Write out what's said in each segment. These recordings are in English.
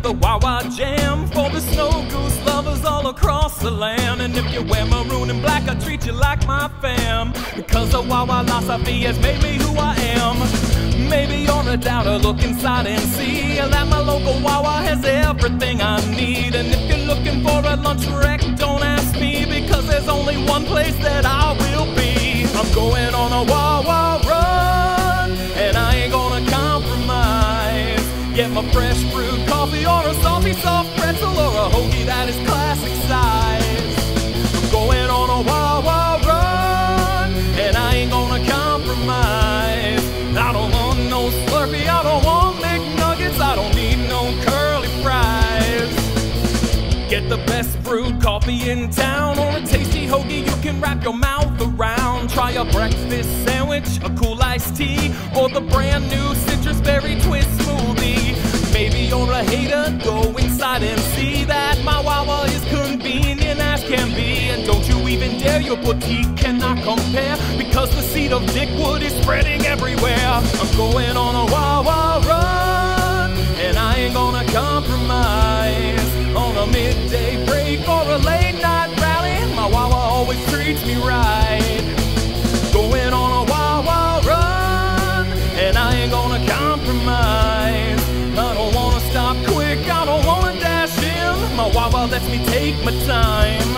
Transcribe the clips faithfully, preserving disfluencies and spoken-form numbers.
with the Wawa jam for the snow goose lovers all across the land. And if you wear maroon and black, I treat you like my fam, because the Wawa-losophy has made me who I am. Maybe you're a doubter, look inside and see that my local Wawa has everything I need. And if you're looking for a lunch wreck, don't ask me, because there's only one place that I will be. I'm going on a Wawa run, and I ain't gonna compromise. Get my fresh brewed coffee or a salty soft pretzel or a hoagie that is classic size. I'm going on a Wawa run, and I ain't gonna compromise. I don't want no Slurpee, I don't want McNuggets, I don't need no curly fries. Get the best brewed coffee in town or a tasty hoagie you can wrap your mouth around. Try a breakfast sandwich, a cool iced tea, or the brand new citrus berry twist smoothie. Maybe you're a hater, go inside and see that my Wawa is convenient as can be. And don't you even dare, your boutique cannot compare, because the seed of Dickwood is spreading everywhere. I'm going on a Wawa run, and I ain't gonna compromise. On a midday break or a late night rally, my Wawa always treats me right. Going on a Wawa run, and I ain't gonna compromise. I don't wanna stop quick, I don't wanna dash in. My Wawa lets me take my time.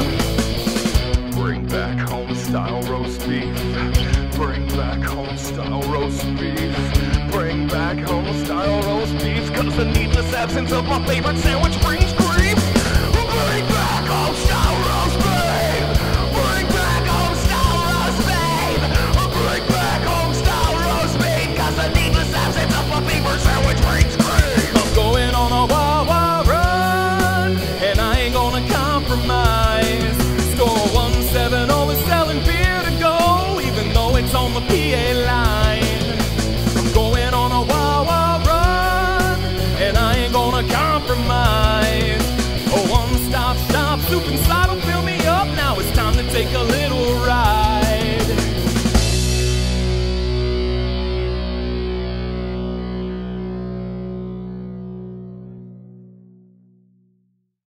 Bring back home style roast beef. Bring back home style roast beef. Bring back home style roast beef, cause the needless absence of my favorite sandwich brings grief. Bring back home style roast beef. Bring back home style roast beef. Bring back home style roast beef, cause the needless absence of my favorite sandwich brings grief. I'm going on a Wawa run, and I ain't gonna compromise. Score one seven oh is selling beer to go, even though it's on the P A line. I'm going on a Wawa run, and I ain't gonna compromise. A one-stop shop, soup and side will fill me up. Now it's time to take a little